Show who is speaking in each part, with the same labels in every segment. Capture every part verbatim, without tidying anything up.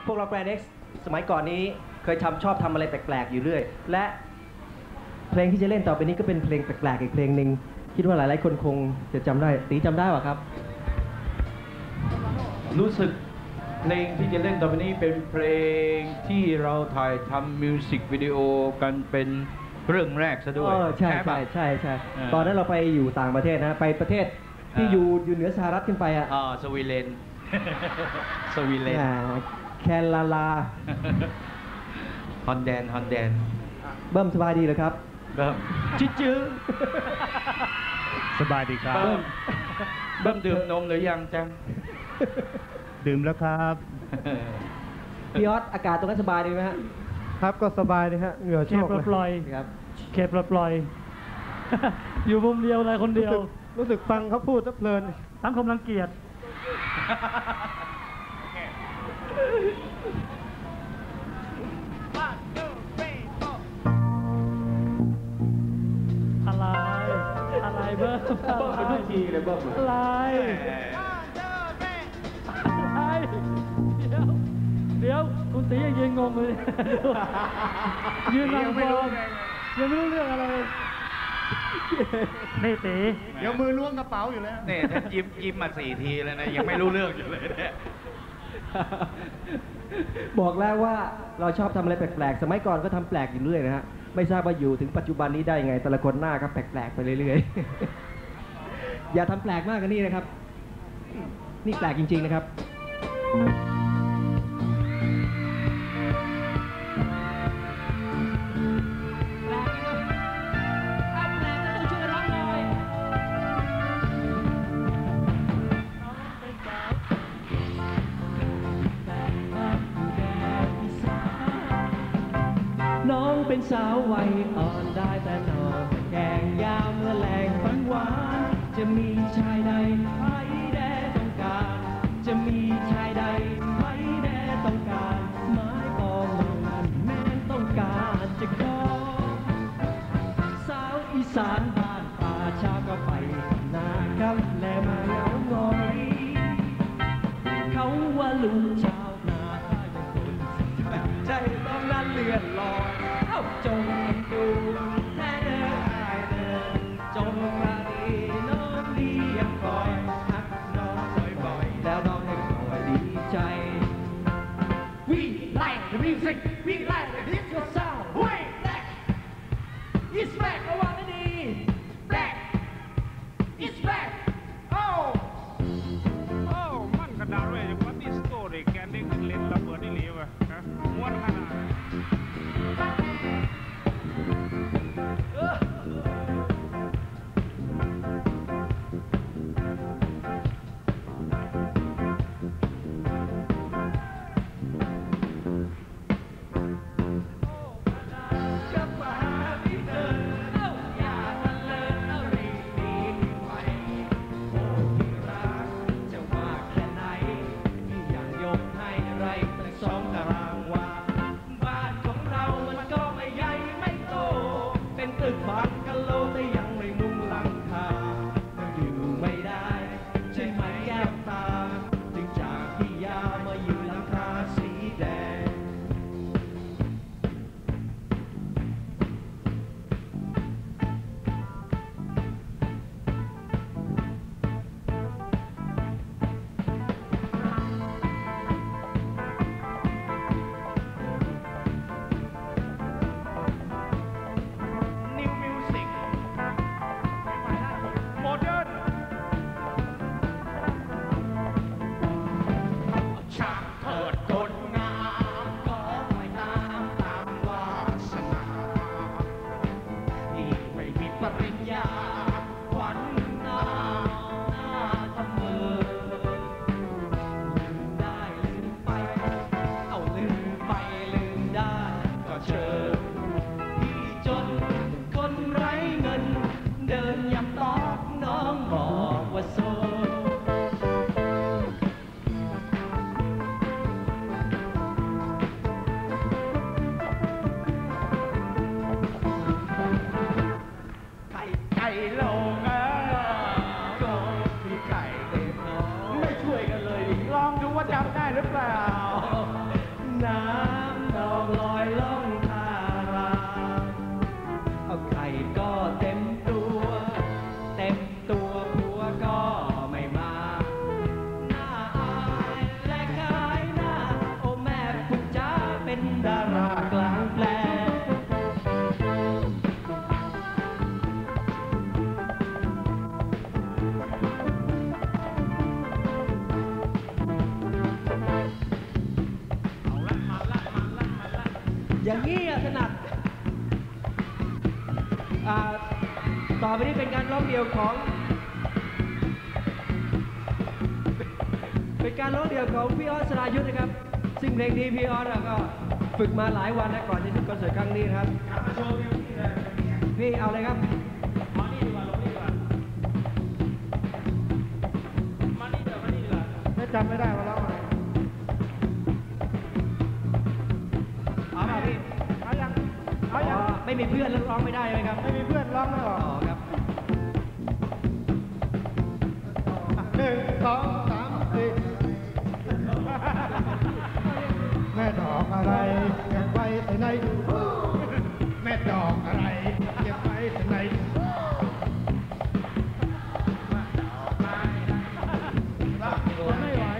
Speaker 1: พวกเราแกรนด์ X สมัยก่อนนี้เคยทำชอบทำอะไรแปลกๆอยู่เรื่อยและเพลงที่จะเล่นต่อไปนี้ก็เป็นเพลงแปลกๆอีกเพลงหนึ่งคิดว่าหลายๆคนคงจะจำได้ตีจำได้ป่ะครับ
Speaker 2: รู้สึกเพลงที่จะเล่นต่อไปนี้เป็นเพลงที่เราถ่ายทำมิวสิกวิดีโอกันเป็นเรื่องแรกซะด้วย
Speaker 1: ใช่ใช่ใช่ใช่ตอนนั้นเราไปอยู่ต่างประเทศนะไปประเทศที่อยู่อยู่เหนือสหรัฐขึ้นไปอ่ะ
Speaker 2: อ๋อสวีเดนสวีเดน
Speaker 1: แคนาดา
Speaker 2: ฮอนแดนฮอนแดน
Speaker 1: เบิ้มสบายดีเหรอครับ
Speaker 2: เบิ้มจิ๊จื้อ
Speaker 3: สบายดีครับ
Speaker 2: เบิ้มดื่มนมหรือยังจัง
Speaker 3: ดื่มแล้วครับ
Speaker 1: พี่ออสอากาศตรงนั้นสบายดีไหมฮะ
Speaker 4: ครับก็สบายดีฮะเหงื่อโชกเลย
Speaker 5: ปล่อย
Speaker 1: ครับ
Speaker 5: เคปปล่อยอยู่มุมเดียวอะไรคนเดียว
Speaker 4: รู้สึกฟังเขาพูดเพลิน
Speaker 5: สังคมรังเกียจอะไรอะไรเบิ้ม
Speaker 2: เบิ้มเป็นทุกทีเลยเบิ้ม
Speaker 5: อะไรอะไรเดี๋ยวเดี๋ยวคุณตียังยืนงงเลยยืนงงยังไม่รู้เรื่องอะไรนี่ตี
Speaker 4: เดี๋ยวมือล้วงกระเป๋าอยู่แล้ว
Speaker 2: เนี่ยท่านยิ้มยิ้มมาสี่ทีแล้วนะยังไม่รู้เรื่องอยู่เลยเนี่ย
Speaker 1: บอกแล้วว่าเราชอบทำอะไรแปลกๆสมัยก่อนก็ทำแปลกอยู่เรื่อยนะฮะไม่ทราบว่าอยู่ถึงปัจจุบันนี้ได้ไงแต่ละคนหน้าก็แปลกๆไปเรื่อยๆอย่าทำแปลกมากกันนี่นะครับนี่แปลกจริงๆนะครับน้องเป็นสาววัยอ่อนได้แต่นอนแกงยาวเมื่อแรงฝันหวานจะมีชายใดไม่แด่ต้องการจะมีชายใดไม่แด่ต้องการไม้ปองมันแม้ต้องการจะขอสาวอีสานบ้านป่าชาก็ไปนาครับแลมาเหงาหงอยเขาว่าลูกชาวนาถ้าจะคนใจต้องนั้นเลื่อนลอยจงดูแท้เด้ออายเด้อจงมาดีน้องเลี้ยงคอยหักน้องบ่อยๆแล้วน้องให้คอยดีใจ We like the music We like the disco sound Way back It's back ระวังให้ดี Back It's back Oh
Speaker 3: Oh มันกระดาษเลยว่าดิสโก้เด็กแกนเด็กเล่นระเบิดนี่เหลวอ่ะนะม้วนขนาด
Speaker 1: น้ำดอกลอยล่องทารางเอาไข่ก็เต็มตัว เต็มตัวผัวก็ไม่มาหน้าอายและขายหน้าโอ้แม่คุณจ้าเป็นดารากลางแปลง อย่างนี้อะถนัดอ่าต่อไปนี้เป็นการร้องเดี่ยวของ เป็นการร้องเดี่ยวของพี่ออสสรายุทธนะครับ ซึ่งเพลงนี้พี่ออสก็ฝึกมาหลายวันแล้วก่อนที่จะคอนเสิร์ตครั้งนี้นะครับพี่เอาเลยครับมานี่ดีกว่าลงนี่ดีกว่ามานี่เดี๋ยวมานี่ดีกว่า
Speaker 4: ไม่จำไม่ได้ว่าร้องอะไร
Speaker 1: เอาเปล่าพี่
Speaker 4: เอายังเอายัง
Speaker 1: ไม่มีเพื่อนแล้วร้องไม่ได้ไหมครับ
Speaker 4: ไม่มีเพื่อนร้องไม่ออก
Speaker 1: อ๋อครับ
Speaker 4: หนึ่งสองสามสี่แม่ดอกอะไรเก็บไว้ที่ไหนแม่ดอกอะไรเก็บไว้ที่ไหน
Speaker 5: ไม่ไหว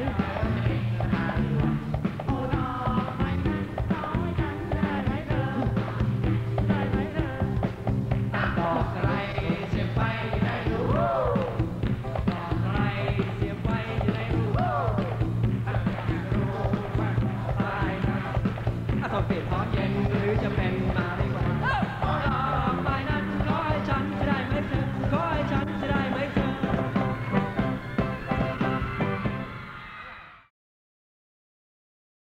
Speaker 1: ดอกอะไรเสียบไฟจะได้รู้ดอกอะไรเสียบไฟจะได้รู้รู้ว่าตายนะอ่ะต้องเปลี่ยนท้อน